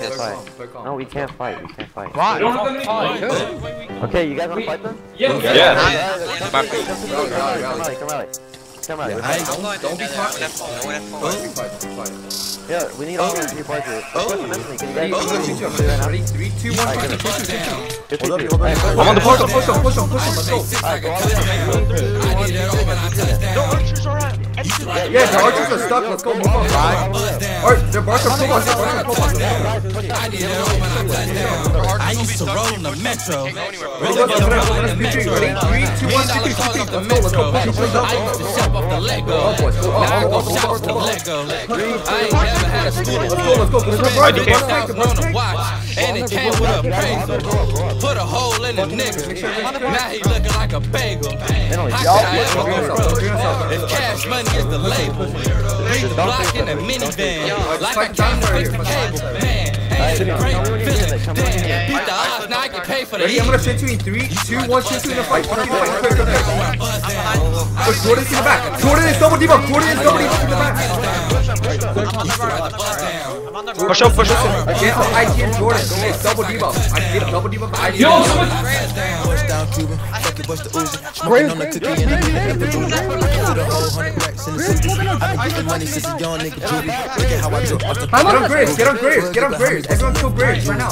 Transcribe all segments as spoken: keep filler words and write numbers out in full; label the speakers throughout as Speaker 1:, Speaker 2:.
Speaker 1: this.
Speaker 2: fight. No, we can't fight. We can't fight.
Speaker 3: Why?
Speaker 2: Okay, you guys wanna fight them?
Speaker 4: Yeah.
Speaker 1: Yeah.
Speaker 2: Come rally, come rally. Come rally.
Speaker 5: Don't be caught.
Speaker 2: Yeah, we need all of three parts of it. Can you guys
Speaker 5: Ready? Three, two, one,
Speaker 2: Alright,
Speaker 5: fight.
Speaker 2: good.
Speaker 5: Hold up,
Speaker 2: Good,
Speaker 5: hold
Speaker 2: good.
Speaker 5: up.
Speaker 4: I'm on the
Speaker 5: Push
Speaker 4: portal.
Speaker 5: him, push him, push him, push him. Let's go.
Speaker 2: Alright, go all the way up.
Speaker 3: No, archers are at.
Speaker 5: Yeah, the archers are stuck. Let's go. Move on. Alright, they're barking. Pull us. Pull us.
Speaker 6: I used to roll in the metro.
Speaker 5: Let's go. Let's be three. Ready? Three, two, one, two, three, two, three. Let's go. Let's go. Push him.
Speaker 6: I used to shop off the Lego.
Speaker 5: Oh, boys. Go.
Speaker 6: Now I
Speaker 5: Oh,
Speaker 6: go
Speaker 5: oh,
Speaker 6: shop
Speaker 5: oh,
Speaker 6: off the
Speaker 5: oh,
Speaker 6: Lego.
Speaker 5: oh.
Speaker 6: I ain't never had a student
Speaker 5: Let's go. Let's go. Let's go.
Speaker 6: I
Speaker 5: Let's go.
Speaker 6: came from a watch, and it came with a appraisal. Put a hole in the nigga. Now he looking like a bagel. How could I ever go broke? If cash money is the label. Read the block in a minivan. Like I came to fix the cable. Man, ain't it great? Feeling damn. Beat the odds, now I can pay for the
Speaker 5: Ready? I'm gonna send you in three, two, one, send you in a fight. Fuck you, fight. Quick, quick, quick. Look, Jordan's in the back. Jordan is double debuff. Jordan is double debuff in the back.
Speaker 4: Push up, push up.
Speaker 5: I get up I T and Jordan. It's double debuff. I get double debuff. I T.
Speaker 7: Yo, push down Cuban, fuck it, bust the Uzi. Smoking on the cookie and I can never do it. To the whole hundred racks in the city. I've been getting money since a young nigga juvie. Look at how I drop off the
Speaker 5: Get on Graves. Get on Graves. Get on Graves. Everyone kill Graves right now.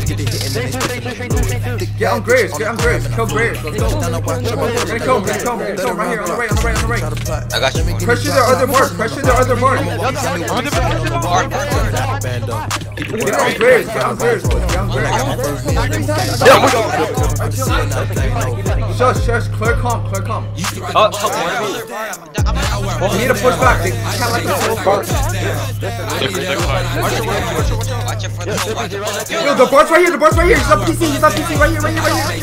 Speaker 5: Get on Graves. Get on Graves. Kill Graves. Let's go. We're gonna kill him. We're gonna kill him. We're gonna kill him right here. On the right. On the right. On the right.
Speaker 1: I got you.
Speaker 5: Pressure their other mark. Pressure their other mark. Get on Graves. Get on Graves. Get on Graves. Shush, shush. Clear calm. Clear calm. We need to push back. They can't let them go far.
Speaker 1: Watch it for the hole. Watch it for the
Speaker 5: Yo, the board's right here. The board's right here. He's on P C. He's on P C. Right here. Right here. Right here.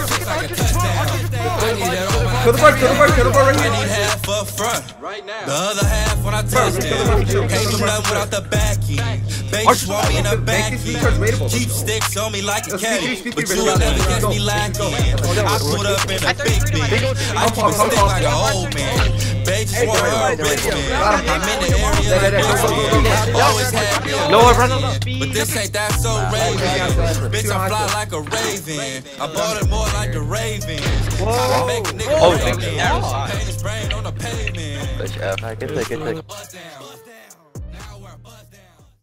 Speaker 5: Kill the board. Kill the board. Kill the board right here.
Speaker 6: Half up front, the other half when I touch them. Can't do nothing without the back end. Babies want me in the back end. Keep sticks on me like a caddy, but you will never get me lacking. I put up in a big bin. I keep a stick like an old man. Babies want her rich man. I'm in the area like I always had me a raven. But this ain't that so raven. Bitch, I fly like a raven. I bought it more like a raven. I make a nigga
Speaker 4: Oh,
Speaker 6: raven. Paint his brain on the pavement.
Speaker 2: Alright, good take, good take.